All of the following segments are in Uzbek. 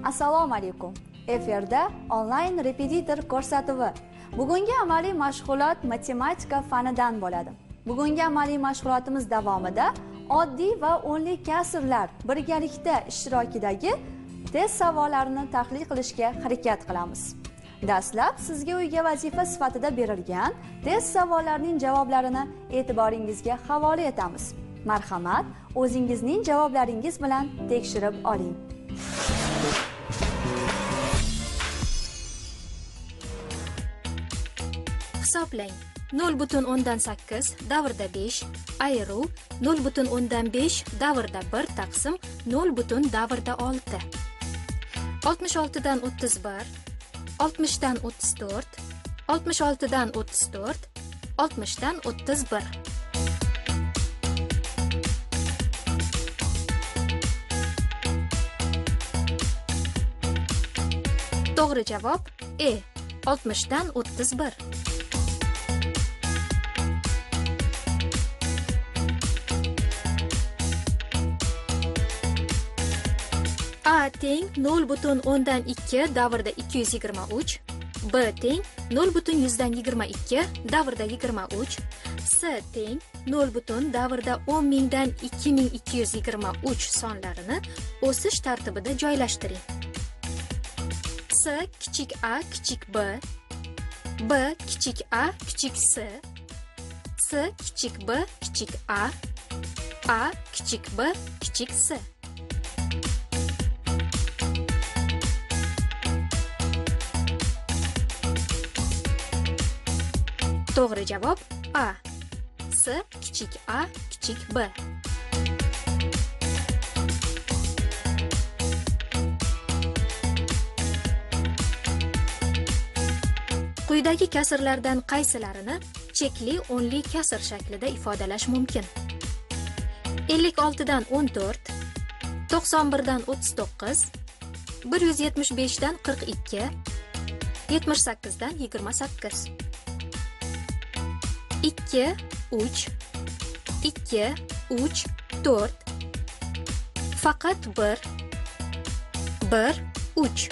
Assalomu alaykum. Efirda onlayn repetitor ko'rsatuvi. Bugungi amaliy mashg'ulot matematika fanidan bo'ladi. Bugungi amaliy mashg'ulotimiz davomida oddiy va o'nli kasrlar birgalikda ishtirokidagi test savollarini tahlil qilishga harakat qilamiz. Dastlab sizga uyga vazifa sifatida berilgan test savollarining javoblarini e'tiboringizga havola etamiz. Marhamat, o'zingizning javoblaringiz bilan tekshirib oling. Hisoblang. 0,8 davrda 5 ayru 0,5 davrda 1 taqsim 0 davrda 6. 66 dan 31, 60 dan 34, 66 dan 34, 60 dan 31. To'g'ri javob E. 60 dan 31. A teng 0,2 davrda 223, B teng 0,122 davrda 23, S teng 0 davrda 10.000 dan 2223 sonlarini o'sish tartibida joylashtiring. S kichik a kichik b, b kichik a kichik s, s kichik b kichik a kichik b kichik s. To'g'ri javob A. S kichik a kichik b. Quyidagi kasrlardan qaysilarini chekli o'nli kasr shaklida ifodalash mumkin? 56 dan 14, 91 dan 39, 175 dan 42, 78 dan 28. 2, 3, 2, 3, 4. Faqat 1, 1, 3.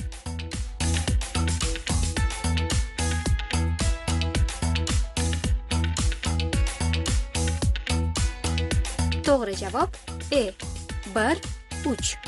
To'g'ri javob E. 1, 3.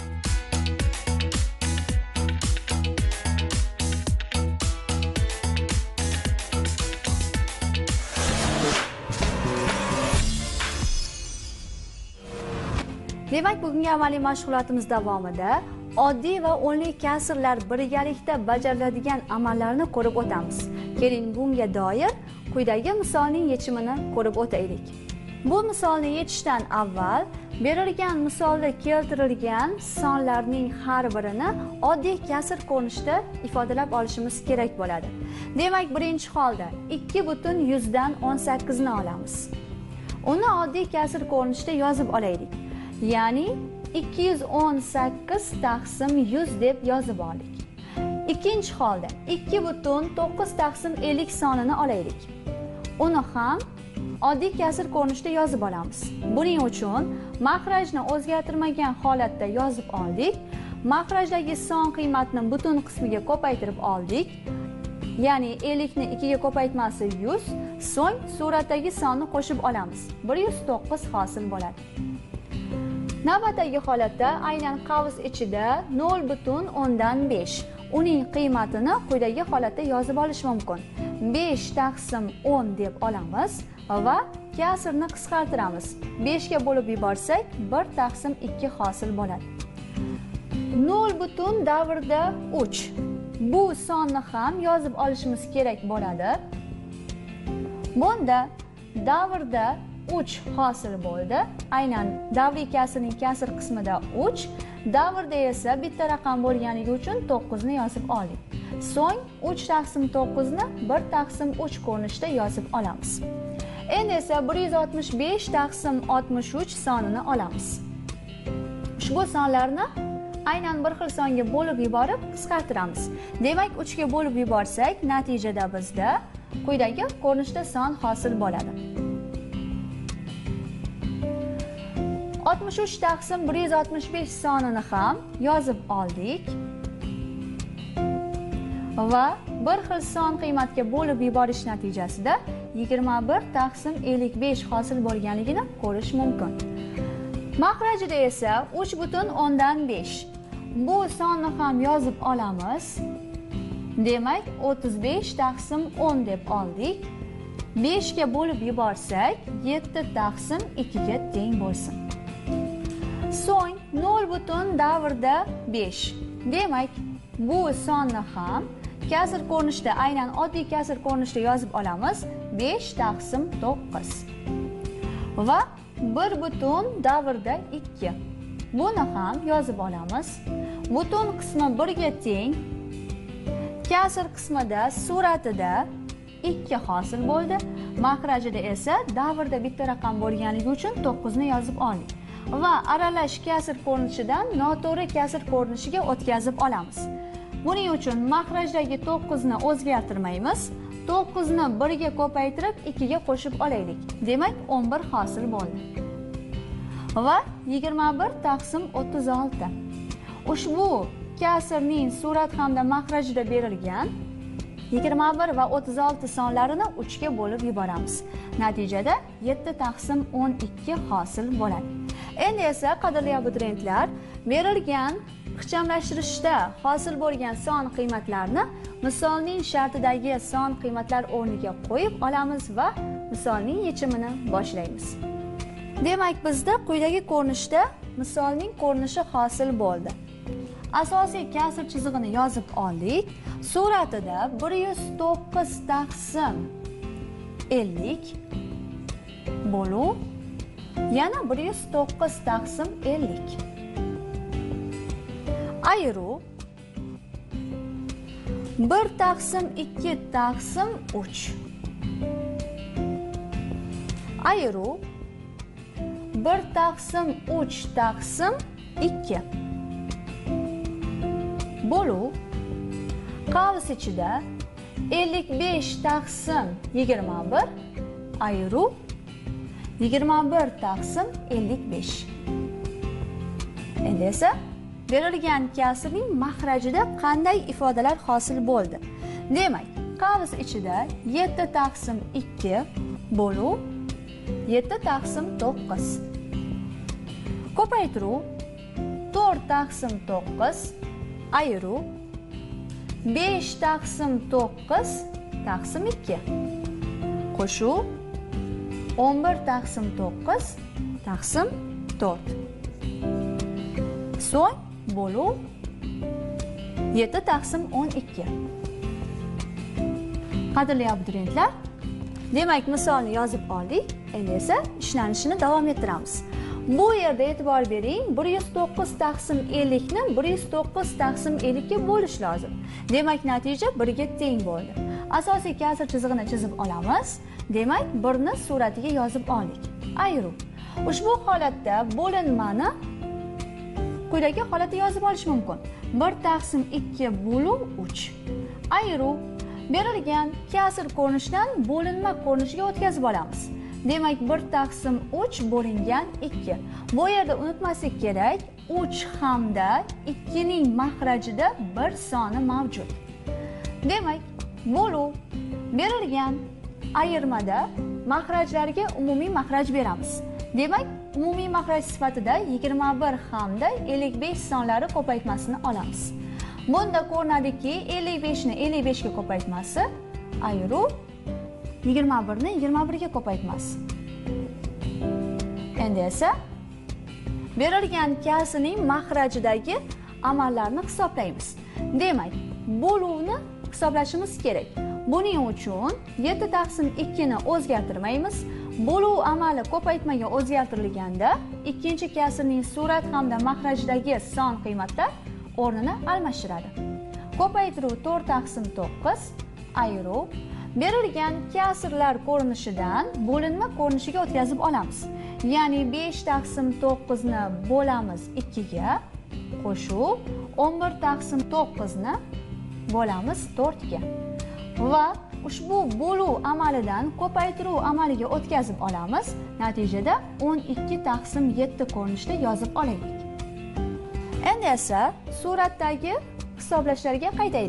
Demak, bugungi amaliy mashg'ulotimiz davomida oddiy va o'nli kasrlar birgalikda bajariladigan amallarni ko'rib o'tamiz. Keling, bunga doir quyidagi misolning yechimini ko'rib o'taylik. Bu misolni yechishdan avval berilgan misolda keltirilgan sonlarning har birini oddiy kasr ko'rinishida ifodalab olishimiz kerak bo'ladi. Demak, birinchi holda 2,100 dan 18 ni olamiz. Uni oddiy kasr ko'rinishida yozib olaylik. Ya'ni 218 taqsim 100 deb yozib oldik. Ikkinchi holda 2,9 taqsim 50 sonini olaylik. Uni ham oddiy kasr ko'rinishida yozib olamiz. Buning uchun mahrajni o'zgartirmagan holatda yozib oldik. Mahrajdagi son qiymatni butun qismiga ko'paytirib oldik. Ya'ni 50 ni 2 ga ko'paytmasi 100, so'ng suratdagi sonni qo'shib olamiz. 109 hosil bo'ladi. Navbatdagi holatda aynan qavs ichida 0,5 uning qiymatini quyidagi holatda yozib olish mumkin. 5 taqsim 10 deb olamiz va kasrni qisqartiramiz. 5 ga bo'lib yuborsak 1 taqsim 2 hosil bo'ladi. 0 davrda 3. Bu sonni ham yozib olishimiz kerak bo'ladi. Bunda davrda 3 hosil bo'ldi. Aynan davriy kasrning kasr qismida 3, davrda esa bitta raqam bo'lganligi uchun 9 ni yozib oldik. So'ng 3 taqsim 9 ni 1 taqsim 3 ko'rinishida yozib olamiz. Endi esa 165 taqsim 63 sonini olamiz. Ushbu sonlarni aynan bir xil songa bo'lib yuborib qisqartiramiz. Demak, 3 ga bo'lib yuborsak, natijada bizda quyidagi ko'rinishda son hosil bo'ladi. 63 taqsim 165 sonini ham yozib oldik. va bir xil son qiymatga bo'lib yuborish natijasida 21 taqsim 55 hosil bo'lganligini ko'rish mumkin. Mahrajida esa 3,5. Bu sonni ham yozib olamiz. Demak, 35 taqsim 10 deb oldik. 5 ga bo'lib yuborsak, 7 taqsim 2 ga teng bo'lsin. So'ng 0,5. Demak, bu sonni ham kasr ko'rinishda, aynan oddiy kasr ko'rinishda yozib olamiz. 5 taqsim 9. Va 1,2. Buni ham yozib olamiz. Butun qismi 1 ga teng. Kasr qismida suratida 2 hosil bo'ldi. Mahrajida esa davrda bitta raqam bo'lganligi uchun 9 ni yozib oldik. Va aralash kasr ko'rinishidan noto'g'ri kasr ko'rinishiga o'tkazib olamiz. Buning uchun mahrajdagi 9 ni o'zgartirmaymiz. 9 ni 1 ga ko'paytirib 2 ga qo'shib olaylik. Demak, 11 hosil bo'ldi. Va 21 taqsim 36. Ushbu kasrning surat hamda mahrajida berilgan 21 va 36 sonlarini 3 ga bo'lib yuboramiz. Natijada 7 taqsim 12 hosil bo'ladi. Endi esa qadrli abituriyentlar, berilgan ixchamlashtirishda hosil bo'lgan son qiymatlarni misolning shartidagi son qiymatlar o'rniga qo'yib olamiz va misolning yechimini boshlaymiz. Demak, bizda quyidagi ko'rinishda misolning ko'rinishi hosil bo'ldi. Asosiy kasr chizig'ini yozib oldik. Suratida 109 taqsim 50 bo'luv yana 109 taqsim 50. Ayru 1 taqsim 2 taqsim 3. Ayru 1 taqsim 3 taqsim 2. Bo'luv qavs ichida 55 taqsim 21 ayru 21 taqsim 55. Endi esa berilgan kasrning mahrajida qanday ifodalar hosil bo'ldi? Demak, qavs ichida 7 taqsim 2 bo'luv 7 taqsim 9. Ko'paytiruv 4 taqsim 9 ayru 5 taqsim 9 taqsim 2. Qo'shuv 11 taqsim 9 taqsim 4. So'ng bo'luv 7 taqsim 12. Qadrli abituriyentlar, demak misolni yozib oldik. Endi esa ishlanishini davom ettiramiz. Bu yerda e'tibor bering, 109 taqsim 50 ni 109 taqsim 50 ga bo'lish lozim. Demak, natija 1 ga teng bo'ldi. Asosiy kasr chizig'ini chizib olamiz. Demak, 1 ni suratiga yozib oldik. Ayru. Ushbu holatda bo'linmani quyidagi holatda yozib olish mumkin. 1 taqsim 2 bo'luv 3. Ayru berilgan kasr ko'rinishdan bo'linma ko'rinishiga o'tkazib olamiz. Demak, 1 taqsim 3 bo'lingan 2. Bu yerda unutmaslik kerak, 3 hamda 2 ning mahrajida 1 soni mavjud. Demak, bo'luv berilgan ayirmada mahrajlarga umumiy mahraj beramiz. Demak, umumiy mahraj sifatida 21 hamda 55 sonlari ko'paytmasini olamiz. Bunda ko'rinadiki, 55 ni 55 ga ko'paytmasi ayru 21 ni 21 ga ko'paytmasi. Endi esa berilgan kasrning mahrajidagi amallarni hisoblaymiz. Demak, bo'luvni hisoblashimiz kerak. Buning uchun 7 taqsim 2 ni o'zgartirmaymiz. Bo'luv amali ko'paytmaga o'zgartirilganda ikkinchi kasrning surat hamda mahrajidagi son qiymatlar o'rnini almashtiradi. Ko'paytiruv 4 taqsim 9 ayru berilgan kasrlar ko'rinishidan bo'linma ko'rinishiga o'tkazib olamiz. Ya'ni 5 taqsim 9 ni bo'lamiz 2 ga, qo'shuv 11 taqsim 9 ni bo'lamiz 4 ga. Va ushbu bo'luv amalidan ko'paytiruv amaliga o'tkazib olamiz. Natijada 12 taqsim 7 ko'rinishda yozib olaylik. Endi esa suratdagi hisoblashlarga qaytaylik.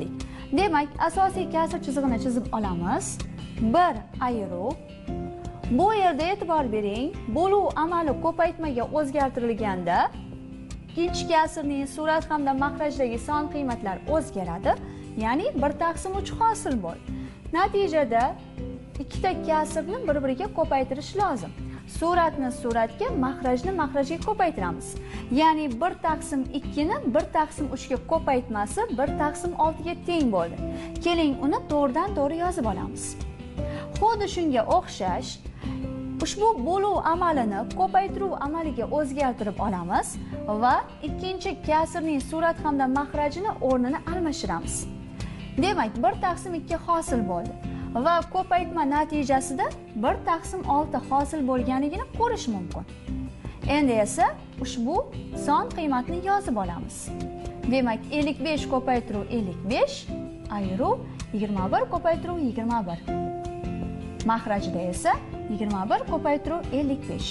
Demak, asosiy kasr chizig'ini chizib olamiz. 1 ayruv. Bu yerda e'tibor bering, bo'luv amali ko'paytmaga o'zgartirilganda ikkinchi kasrning surat hamda maxrajdagi son qiymatlar o'zgaradi, ya'ni 1/3 hosil bo'ldi. Natijada ikkita kasrni bir-biriga ko'paytirish lozim. Suratni suratga, maxrajni maxrajga ko'paytiramiz. Ya'ni 1/2 ni 1/3 ga ko'paytmasi 1/6 ga teng bo'ldi. Keling, uni to'g'ridan-to'g'ri yozib olamiz. Xuddi shunga o'xshash ushbu bo'luv amalini ko'paytiruv amaliga o'zgartirib olamiz va ikkinchi kasrning surat hamda maxrajini o'rnini almashtiramiz. Demak, 1/2 hosil bo'ldi va ko'paytma natijasida 1/6 hosil bo'lganligini ko'rish mumkin. Endi esa ushbu son qiymatni yozib olamiz. Demak, 55 ko'paytiruv 55 ayruv 21 ko'paytiruv 21. Maxrajda esa 21 ko'paytiruv 55.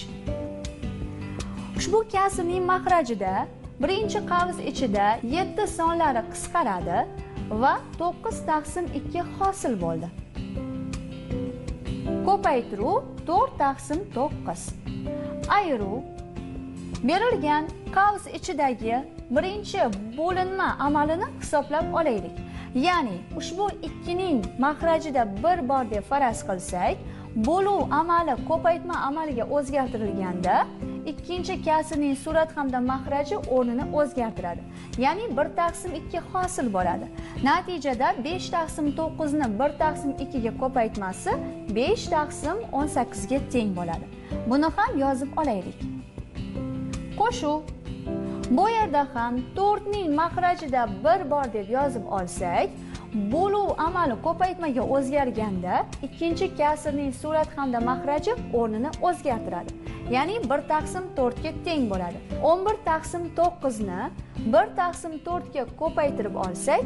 Ushbu kasrning maxrajida birinchi qavs ichida 7 sonlari qisqaradi va 9/2 hosil bo'ldi. Ko'paytiruv 4/9. Ayruv berilgan qavs ichidagi birinchi bo'linma amalini hisoblab olaylik. Ya'ni ushbu ikkining maxrajida bir bor deb faraz qilsak, bo'luv amali ko'paytma amaliga o'zgartirilganda ikkinchi kasrning surat hamda maxraji o'rnini o'zgartiradi. Ya'ni 1/2 hosil bo'ladi. Natijada 5/9 ni 1/2 ga ko'paytmasi 5/18 ga teng bo'ladi. Buni ham yozib olaylik. Qo'shuv. Bu yerda ham 4 ning maxrajida bir bor deb yozib olsak, bo'luv amali ko'paytmaga o'zgarganda ikkinchi kasrning surat hamda maxraji o'rnini o'zgartiradi. Ya'ni 1/4 ga teng bo'ladi. 11/9 ni 1/4 ga ko'paytirib olsak,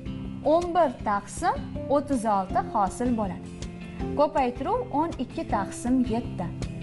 11/36 hosil bo'ladi. Ko'paytiruv 12/7.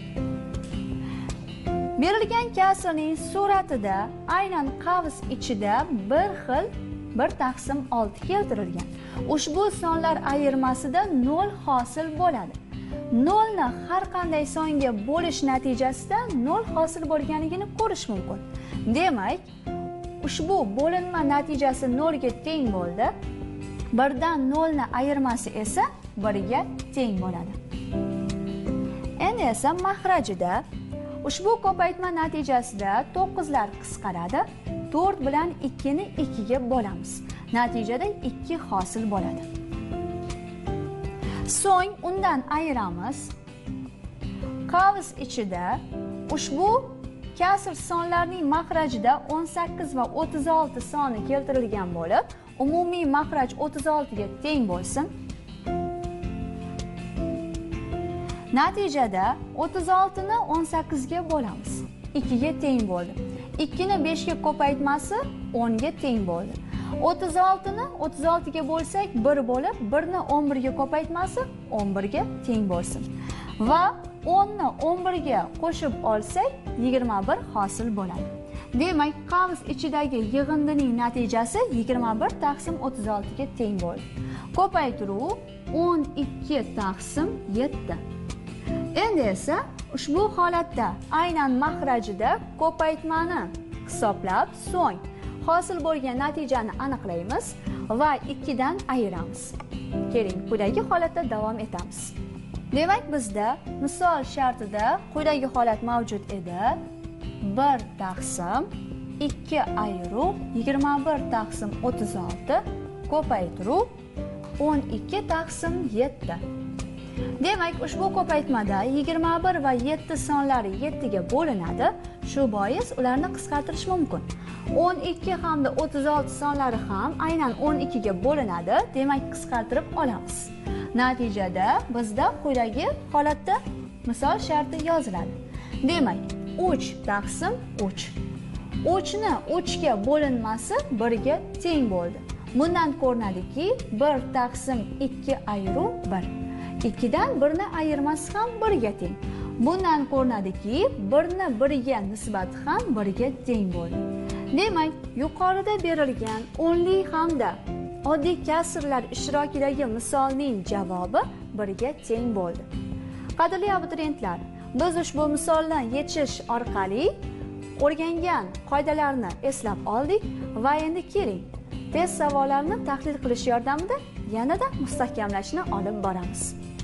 Berilgan kasrning suratida aynan qavs ichida bir xil 1/6 keltirilgan. Ushbu sonlar ayirmasida 0 hosil bo'ladi. 0 ni har qanday songa bo'lish natijasida 0 hosil bo'lganligini ko'rish mumkin. Demak, ushbu bo'linma natijasi 0 ga teng bo'ldi. 1 dan 0 ni ayirmasi esa 1 ga teng bo'ladi. Endi esa maxrajida ushbu ko'paytma natijasida 9 lar qisqaradi. 4 bilan 2 ni 2 ga bo'lamiz. Natijada 2 hosil bo'ladi. So'ng undan ayiramiz. Qavs ichida ushbu kasr sonlarning maxrajida 18 va 36 soni keltirilgan bo'lib, umumiy maxraj 36 ga teng bo'lsin. Natijada 36 ni 18 ga bo'lamiz. 2 ga teng bo'ldi. 2 ni 5 ga ko'paytmasi 10 ga teng bo'ldi. 36 ni 36 ga bo'lsak 1 bo'lib, 1 ni 11 ga ko'paytmasi 11 ga teng bo'lsin. Va 10 ni 11 ga qo'shib olsak 21 hosil bo'ladi. Demak, qavs ichidagi yig'indining natijasi 21/36 ga teng bo'ldi. Ko'paytiruv 12/7. Endi esa ushbu holatda aynan maxrajida ko'paytmani hisoblab, so'ng hosil bo'lgan natijani aniqlaymiz va 2 dan ayiramiz. Keling, quyidagi holatda davom etamiz. Demak, bizda misol shartida quyidagi holat mavjud edi. 1/2 ayruv 21/36 ko'paytiruv 12/7. Demak, ushbu ko'paytmada 21 va 7 sonlari 7 ga bo'linadi. Shu bois ularni qisqartirish mumkin. 12 hamda 36 sonlari ham aynan 12 ga bo'linadi. Demak, qisqartirib olamiz. Natijada bizda quyidagi holatda misol sharti yoziladi. Demak, 3/3. 3 ni 3 ga bo'linmasi 1 ga teng bo'ldi. Bundan ko'rinadiki, 1/2 ayruv 1. 2 dan 1 ni ayirmasi ham 1 ga teng. Bundan ko'rinadiki, 1 ni 1 ga nisbati ham 1 ga teng bo'ldi. Demak, yuqorida berilgan o'nli hamda oddiy kasrlar ishtirokidagi misolning javobi 1 ga teng bo'ldi. Qadrli abituriyentlar, biz ushbu misolni yechish orqali o'rgangan qoidalarni eslab oldik va endi keling, test savollarini tahlil qilish yordamida yanada mustahkamlashni olib boramiz.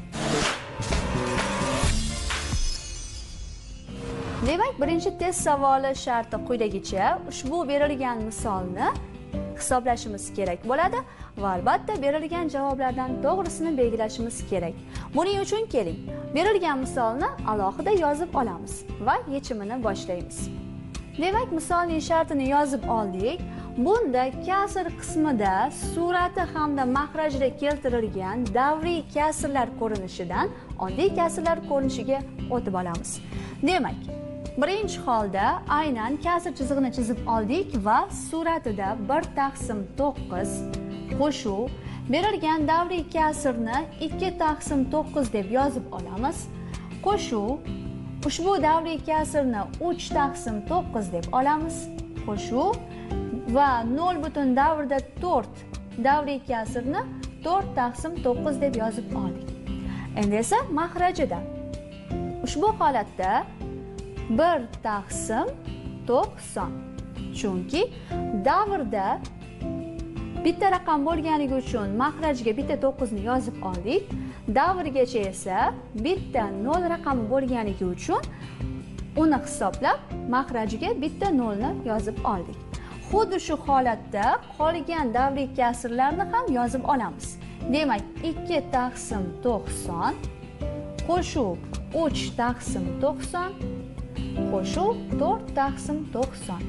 Demak, birinchi test savoli sharti quyidagicha: ushbu berilgan misolni hisoblashimiz kerak bo'ladi va albatta berilgan javoblardan to'g'risini belgilashimiz kerak. Buning uchun keling, berilgan misolni alohida yozib olamiz va yechimini boshlaymiz. Demak, misolning shartini yozib oldik. Bunda kasr qismida surati hamda mahrajida keltirilgan davriy kasrlar ko'rinishidan oddiy kasrlar ko'rinishiga o'tib olamiz. Demak, birinchi holda aynan kasr chizig'ini chizib oldik va suratida 1/9 qo'shuv berilgan davriy kasrni 2/9 deb yozib olamiz. Qo'shuv ushbu davriy kasrni 3/9 deb olamiz. Qo'shuv va 0,4 davriy kasrni 4/9 deb yozib oldik. Endi esa mahrajida ushbu holatda 1/90, chunki davrda bitta raqam bo'lganligi uchun mahrajga bitta 9 ni yozib oldik. Davrgacha esa bitta 0 raqami bo'lganligi uchun uni hisoblab mahrajga bitta 0 ni yozib oldik. Xuddi shu holatda qolgan davriy kasrlarni ham yozib olamiz. Demak, 2/90 qo'shuv 3/90 qo'shuv 4/90.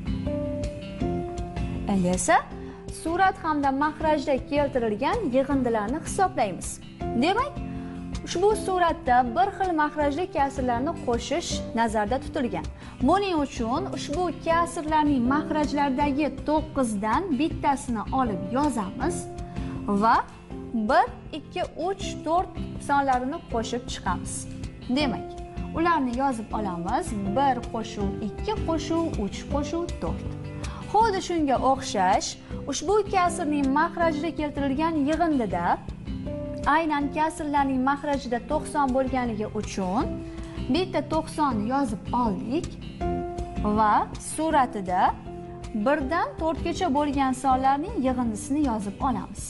Endi esa surat hamda mahrajda keltirilgan yig'indilarni hisoblaymiz. Demak, ushbu suratda bir xil mahrajli kasrlarni qo'shish nazarda tutilgan. Buning uchun ushbu kasrlarning mahrajlaridagi 9 dan bittasini olib yozamiz va 1, 2, 3, 4 sonlarini qo'shib chiqamiz. Demak, ularni yozib olamiz. 1 qo'shuv 2 qo'shuv 3 qo'shuv 4. Xuddi shunga o'xshash, ushbu kasrning mahrajida keltirilgan yig'indida aynan kasrlarning mahrajida 90 bo'lganligi uchun bitta 90 ni yozib oldik va suratida 1 dan 4 gacha bo'lgan sonlarning yig'indisini yozib olamiz.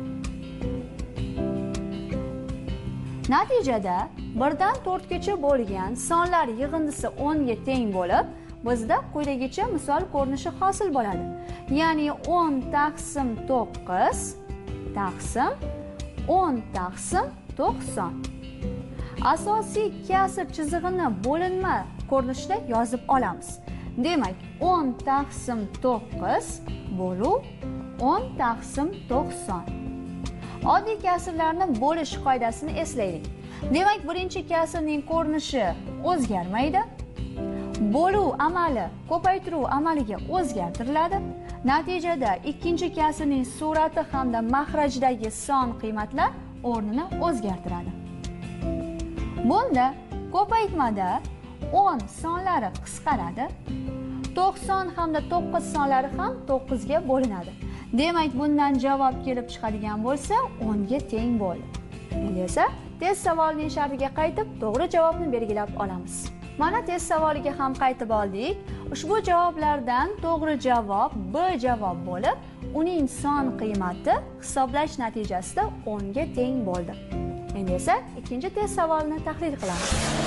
Natijada 1 dan 4 gacha bo'lgan sonlar yig'indisi 10 ga teng bo'lib, bizda quyidagicha misol ko'rinishi hosil bo'ladi. Ya'ni 10/9 taqsim 10/90. Asosiy kasr chizig'ini bo'linma ko'rinishida yozib olamiz. Demak, 10/9 bo'luv 10/90. Oddiy kasrlarni bo'lish qoidasini eslaylik. Demak, birinchi kasrning ko'rinishi o'zgarmaydi. Bo'luv amali ko'paytiruv amaliga o'zgartiriladi. Natijada ikkinchi kasrning surati hamda mahrajdagi son qiymatlar o'rnini o'zgartiradi. Bunda ko'paytmada 10 sonlari qisqaradi. 90 hamda 9 sonlari ham 9 ga bo'linadi. Demak, bundan javob kelib chiqadigan bo'lsa 10 ga teng bo'ldi. Endi esa test savolining shartiga qaytib, to'g'ri javobni belgilab olamiz. Mana test savoliga ham qaytib oldik. Ushbu javoblardan to'g'ri javob B javob bo'lib, uning son qiymati hisoblash natijasida 10 ga teng bo'ldi. Endi esa ikkinchi test savolini tahlil qilamiz.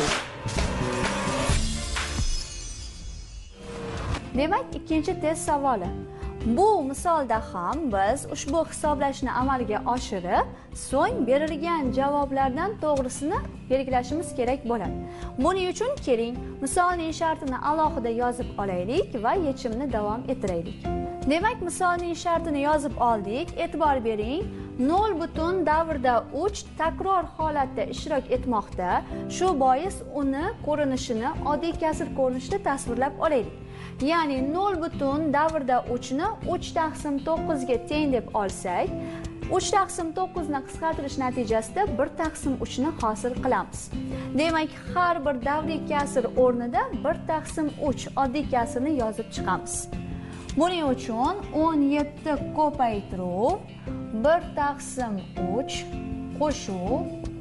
Demak, ikkinchi test savoli. Bu misolda ham biz ushbu hisoblashni amalga oshirib, so'ng berilgan javoblardan to'g'risini belgilashimiz kerak bo'ladi. Buning uchun keling, misolning shartini alohida yozib olaylik va yechimni davom ettiraylik. Demak, misolning shartini yozib oldik. E'tibor bering, 0,3 takror holatda ishtirok etmoqda. Shu bois uni ko'rinishini oddiy kasr ko'rinishida tasvirlab olaylik. Ya'ni 0,3 ni 3/9 ga teng deb olsak, 3/9 ni qisqartirish natijasida 1/3 ni hosil qilamiz. Demak, har bir davriy kasr o'rnida 1/3 oddiy kasrni yozib chiqamiz. Buning uchun 17 ko'paytiruv 1 taqsim 3 qo'shuv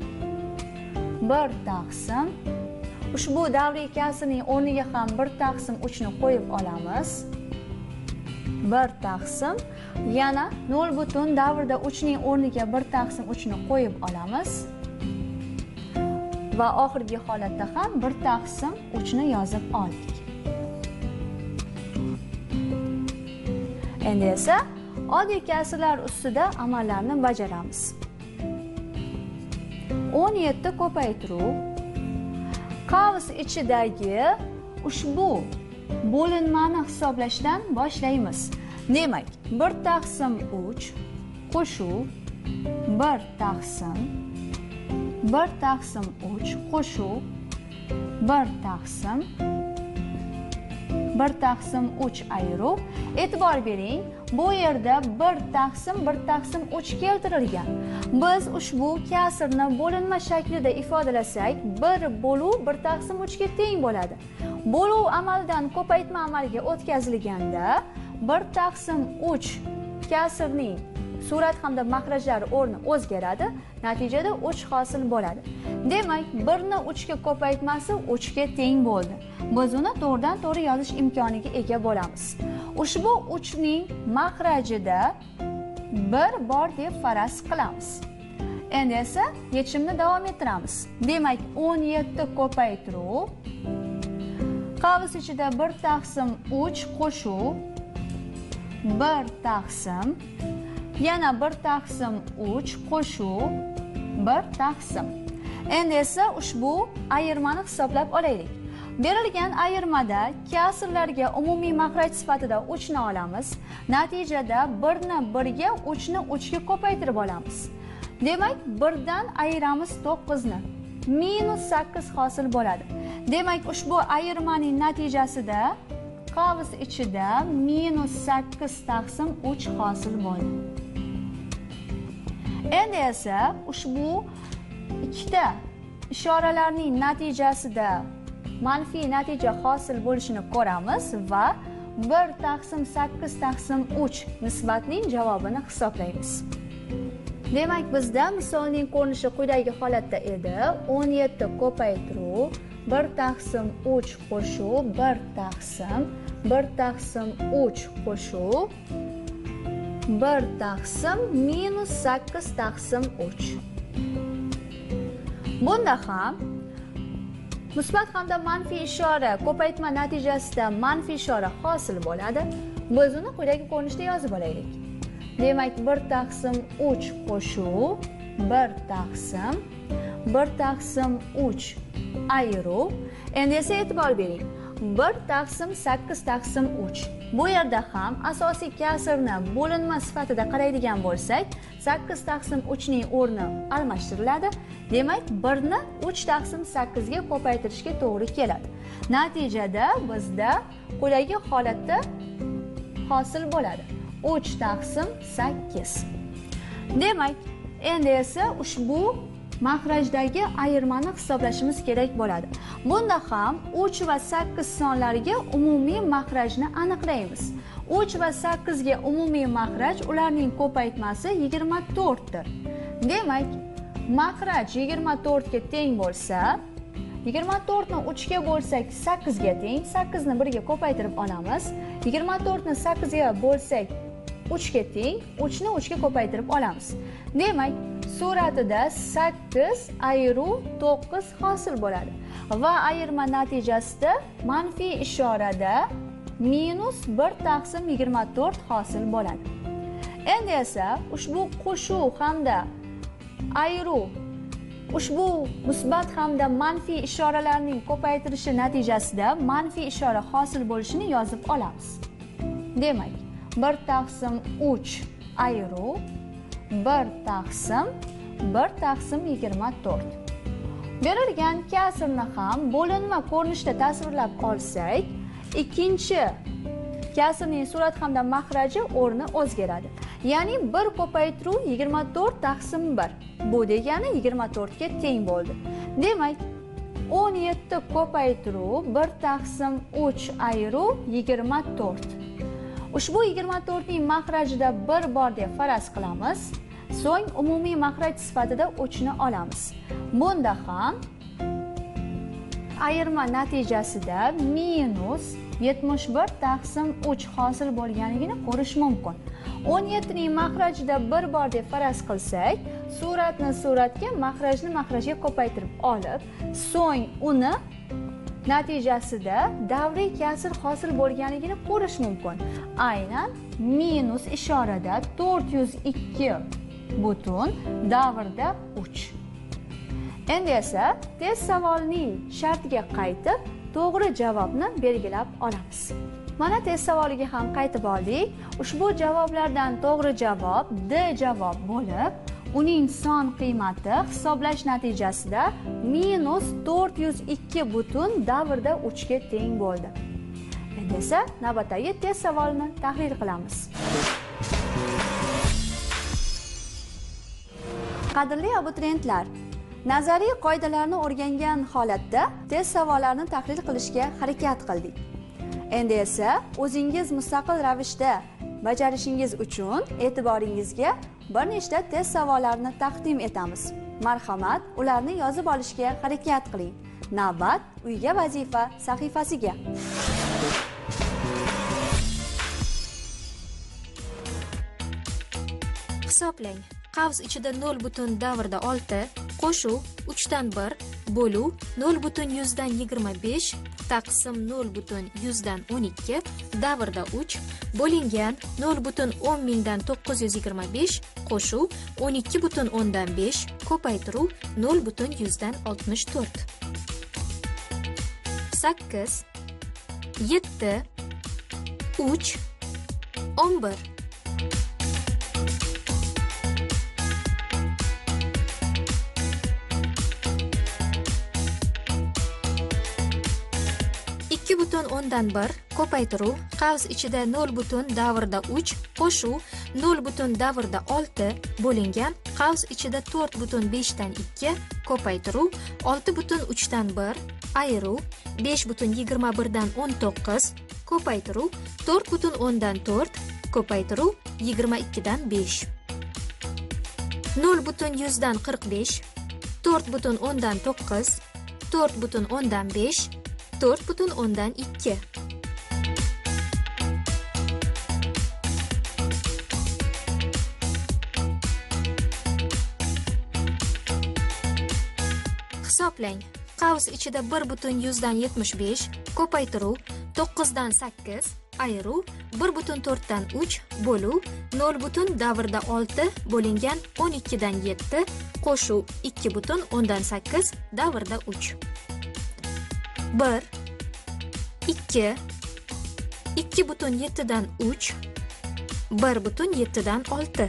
1 taqsim. Ushbu davriy kasrning o'rniga ham 1 taqsim 3 ni qo'yib olamiz. 1 taqsim. Yana 0 butun davrda 3 ning o'rniga 1 taqsim 3 ni qo'yib olamiz. Va oxirgi holatda ham 1 taqsim 3 ni yozib oldik. Endi esa oddiy kasrlar ustida amallarni bajaramiz. 17 ko'paytiruv qavs ichidagi ushbu bo'linmani hisoblashdan boshlaymiz. Demak, 1 taqsim 3 qo'shuv 1 taqsim 1 taqsim 3 qo'shuv 1 taqsim 1 taqsim 3 ayruv. E'tibor bering, bu yerda 1 taqsim 1 taqsim 3 keltirilgan. Biz ushbu kasrni bo'linma shaklida ifodalasak, 1 bo'luv 1 taqsim 3 ga teng bo'ladi. Bo'luv amaldan ko'paytma amaliga o'tkazilganda 1 taqsim 3 kasrning surat hamda mahrajlari o'rni o'zgaradi. Natijada 3 hosil bo'ladi. Demak, 1 ni 3 ga ko'paytmasi 3 ga teng bo'ldi. Biz uni to'g'ridan to'g'ri yozish imkoniga ega bo'lamiz. Ushbu 3 ning mahrajida 1 bor deb faraz qilamiz. Endi esa yechimni davom ettiramiz. Demak, 17 ko'paytiruv qavs ichida 1 taqsim 3 qo'shuv 1 taqsim yana 1 taqsim 3 qo'shuv 1 taqsim. Endi esa ushbu ayirmani hisoblab olaylik. Berilgan ayirmada kasrlarga umumiy makhraj sifatida 3 ni olamiz. Natijada 1 ni 1 ga, 3 ni 3 ga ko'paytirib olamiz. Demak, 1 dan ayiramiz 9 ni. -8 hosil bo'ladi. Demak, ushbu ayirmaning natijasida qavs ichida -8 taqsim 3 hosil bo'ldi. Endi esa ushbu ikkita ishoralarning natijasida manfiy natija hosil bo'lishini ko'ramiz va 1 taqsim 8 taqsim 3 nisbatining javobini hisoblaymiz. Demak, bizda misolning ko'rinishi quyidagi holatda edi. 17 ko'paytiruv 1 taqsim 3 qo'shuv 1 taqsim 1 taqsim 3 qo'shuv 1 taqsim -8 taqsim 3. Bunda ham musbat hamda manfiy ishora ko'paytma natijasida manfiy ishora hosil bo'ladi. Biz uni quyidagi ko'rinishda yozib olaylik. Demak, 1 taqsim 3 qo'shuv 1 taqsim 1 taqsim 3 ayruv. Endi esa e'tibor bering. 1 taqsim 8 taqsim 3. Bu yerda ham asosiy kasrni bo'linma sifatida qaraydigan bo'lsak, 8 taqsim 3 ning o'rni almashtiriladi. Demak, 1 ni 3 taqsim 8 ga ko'paytirishga to'g'ri keladi. Natijada bizda quyidagi holatda hosil bo'ladi. 3 taqsim 8. Demak, endi esa ushbu makrajdagi ayirmani hisoblashimiz kerak bo'ladi. Bunda ham 3 va 8 sonlariga umumiy makrajni aniqlaymiz. 3 va 8 ga umumiy makraj ularning ko'paytmasi 24 dir. Demak, makraj 24 ga teng bo'lsa, 24 ni 3 ga bo'lsak 8 ga teng, 8 ni 1 ga ko'paytirib olamiz. 24 ni 8 ga bo'lsak 3 ga teng, 3 ni 3 ga ko'paytirib olamiz. Demak, suratida 8 ayruv 9 hosil bo'ladi va ayirma natijasida manfiy ishorada -1 taqsim 24 hosil bo'ladi. Endi esa ushbu qo'shuv hamda ayruv ushbu musbat hamda manfiy ishoralarning ko'paytirishi natijasida manfiy ishora hosil bo'lishini yozib olamiz. Demak, 1 taqsim 3 ayruv 1 taqsim 24. Berilgan kasrni ham bo'linma ko'rinishda tasvirlab olsak, ikkinchi kasrning surat hamda mahraji o'rni o'zgaradi. Ya'ni 1 ko'paytiruv 24 taqsim 1. Bu degani 24 ga teng bo'ldi. Demak, 17 ko'paytiruv 1 taqsim 3 ayruv 24. Ushbu 24 ning mahrajida bir bor deb faraz qilamiz. So'ng umumiy mahraj sifatida uchni olamiz. Bunda ham ayirma natijasida minus 71 taqsim 3 hosil bo'lganligini ko'rish mumkin. 17 ning mahrajida bir bor deb faraz qilsak, suratni suratga, mahrajni mahrajga ko'paytirib olib, so'ng uni natijasida davriy kasr hosil bo'lganligini ko'rish mumkin. Aynan minus ishorada 402 butun davrda 3. Endi esa test savolining shartiga qaytib, to'g'ri javobni belgilab olamiz. Mana test savoliga ham qaytib oldik. Ushbu javoblardan to'g'ri javob D javob bo'lib, uning son qiymati hisoblash natijasida minus 402 butun davrda 3 ga teng bo'ldi. Endi esa navbatdagi test savolini tahlil qilamiz. Qadrli abituriyentlar, nazariy qoidalarni o'rgangan holatda test savollarini tahlil qilishga harakat qildik. Endi esa o'zingiz mustaqil ravishda bajarishingiz uchun e'tiboringizga bir nechta test savollarini taqdim etamiz. Marhamat, ularni yozib olishga harakat qiling. Navbat uyga vazifa sahifasiga. Hisoblang. Qavs ichida 0 butun davrda 6, qo'shuv 3 dan 1, bo'luv 0 butun 100 dan 25, taqsim 0 butun 100 dan 12, davrda 3, bo'lingan 0 butun 10 mingdan 925, qo'shuv 12 butun 10 dan 5, ko'paytiruv 0 butun 100 dan 64. 8, 7, 3, 11. Butun 10 dan 1, ko'paytiruv, qavs ichida 0 butun davrda 3, qo'shuv 0 butun davrda 6, bo'lingan, qavs ichida 4 butun 5 dan 2, ko'paytiruv 6 butun 3 dan 1, ayiruv 5 butun 21 dan 19, ko'paytiruv 4 butun 10 dan 4, ko'paytiruv 22 dan 5. 0 butun 100 dan 45, 4 butun 10 dan 9, 4 butun 10 dan 5, 4 butun 10 dan 2. Hisoblang. Qavs ichida 1 butun 100 dan 75, ko'paytiruv 9 dan 8, ayiruv 1 butun 4 dan 3, bo'luv 0 butun davrda 6, bo'lingan 12 dan 7, qo'shuv 2 butun 10 dan 8, davrda 3. 1, 2, 2 butun 7 dan 3, 1 butun 7 dan 6.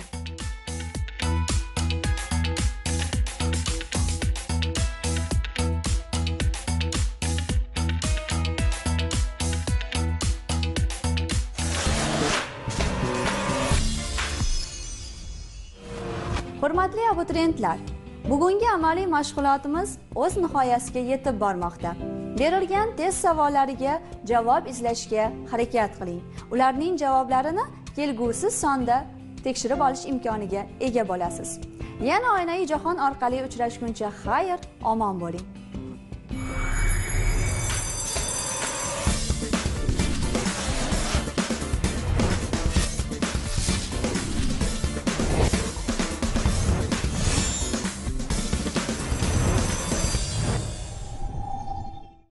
Hurmatli abituriyentlar, bugungi amaliy mashg'ulotimiz o'z nihoyasiga yetib bormoqda. Berilgan test savollariga javob izlashga harakat qiling. Ularning javoblarini kelgusi sonda tekshirib olish imkoniga ega bo'lasiz. Yana oynai jahon orqali uchrashguncha xayr, omon bo'ling.